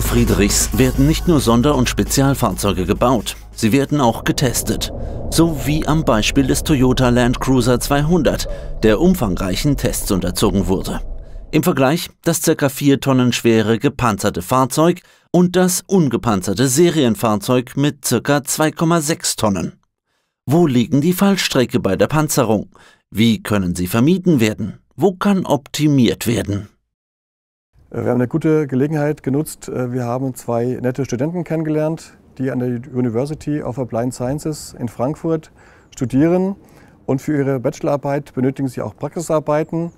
Friedrichs werden nicht nur Sonder- und Spezialfahrzeuge gebaut, sie werden auch getestet. So wie am Beispiel des Toyota Land Cruiser 200, der umfangreichen Tests unterzogen wurde. Im Vergleich das ca. 4 Tonnen schwere gepanzerte Fahrzeug und das ungepanzerte Serienfahrzeug mit ca. 2,6 Tonnen. Wo liegen die Fallstricke bei der Panzerung? Wie können sie vermieden werden? Wo kann optimiert werden? Wir haben eine gute Gelegenheit genutzt. Wir haben 2 nette Studenten kennengelernt, die an der University of Applied Sciences in Frankfurt studieren. Und für ihre Bachelorarbeit benötigen sie auch Praxisarbeiten.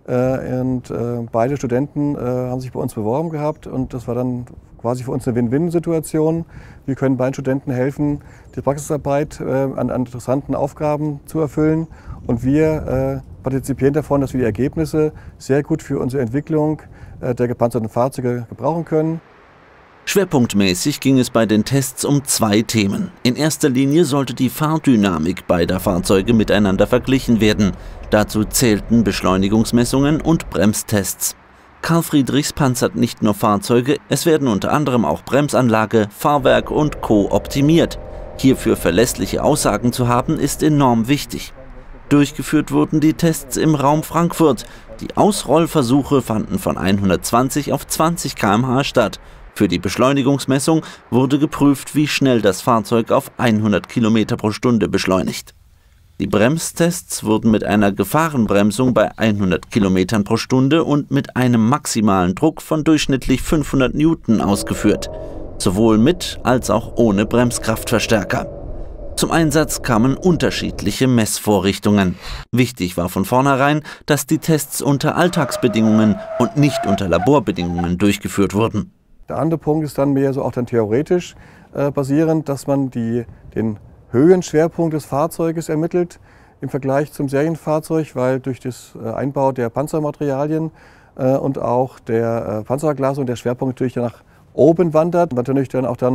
Beide Studenten haben sich bei uns beworben gehabt und das war dann quasi für uns eine Win-Win-Situation. Wir können beiden Studenten helfen, die Praxisarbeit an interessanten Aufgaben zu erfüllen und wir partizipieren davon, dass wir die Ergebnisse sehr gut für unsere Entwicklung der gepanzerten Fahrzeuge gebrauchen können. Schwerpunktmäßig ging es bei den Tests um 2 Themen. In erster Linie sollte die Fahrdynamik beider Fahrzeuge miteinander verglichen werden. Dazu zählten Beschleunigungsmessungen und Bremstests. Carl Friedrichs panzert nicht nur Fahrzeuge, es werden unter anderem auch Bremsanlage, Fahrwerk und Co. optimiert. Hierfür verlässliche Aussagen zu haben, ist enorm wichtig. Durchgeführt wurden die Tests im Raum Frankfurt. Die Ausrollversuche fanden von 120 auf 20 km/h statt. Für die Beschleunigungsmessung wurde geprüft, wie schnell das Fahrzeug auf 100 km pro Stunde beschleunigt. Die Bremstests wurden mit einer Gefahrenbremsung bei 100 km pro Stunde und mit einem maximalen Druck von durchschnittlich 500 Newton ausgeführt, sowohl mit als auch ohne Bremskraftverstärker. Zum Einsatz kamen unterschiedliche Messvorrichtungen. Wichtig war von vornherein, dass die Tests unter Alltagsbedingungen und nicht unter Laborbedingungen durchgeführt wurden. Der andere Punkt ist dann mehr so auch dann theoretisch basierend, dass man den Höhenschwerpunkt des Fahrzeuges ermittelt im Vergleich zum Serienfahrzeug, weil durch das Einbau der Panzermaterialien und auch der Panzerglasung der Schwerpunkt natürlich nach oben wandert. Und natürlich dann auch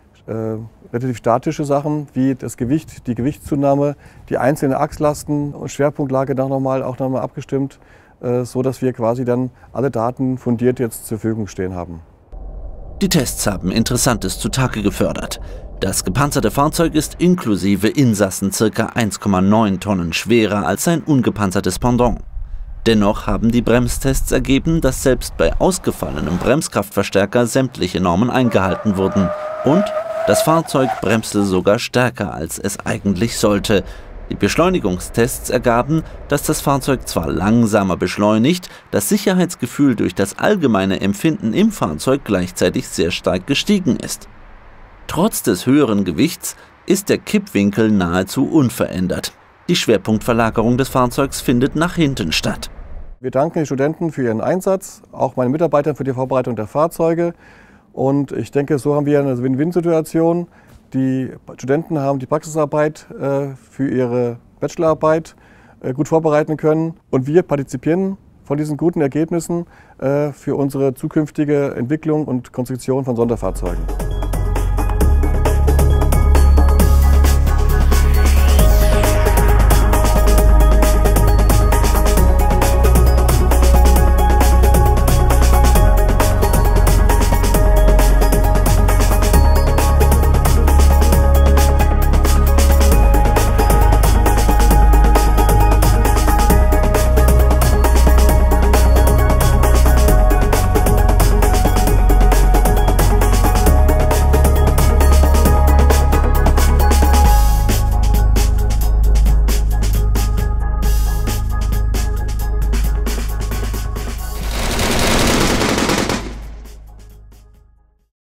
relativ statische Sachen wie das Gewicht, die Gewichtszunahme, die einzelnen Achslasten und Schwerpunktlage auch nochmal abgestimmt, so dass wir quasi dann alle Daten fundiert jetzt zur Verfügung stehen haben. Die Tests haben Interessantes zutage gefördert. Das gepanzerte Fahrzeug ist inklusive Insassen ca. 1,9 Tonnen schwerer als sein ungepanzertes Pendant. Dennoch haben die Bremstests ergeben, dass selbst bei ausgefallenem Bremskraftverstärker sämtliche Normen eingehalten wurden. Und das Fahrzeug bremste sogar stärker, als es eigentlich sollte. Die Beschleunigungstests ergaben, dass das Fahrzeug zwar langsamer beschleunigt, das Sicherheitsgefühl durch das allgemeine Empfinden im Fahrzeug gleichzeitig sehr stark gestiegen ist. Trotz des höheren Gewichts ist der Kippwinkel nahezu unverändert. Die Schwerpunktverlagerung des Fahrzeugs findet nach hinten statt. Wir danken den Studenten für ihren Einsatz, auch meinen Mitarbeitern für die Vorbereitung der Fahrzeuge. Und ich denke, so haben wir eine Win-Win-Situation. Die Studenten haben die Praxisarbeit für ihre Bachelorarbeit gut vorbereiten können und wir partizipieren von diesen guten Ergebnissen für unsere zukünftige Entwicklung und Konstruktion von Sonderfahrzeugen.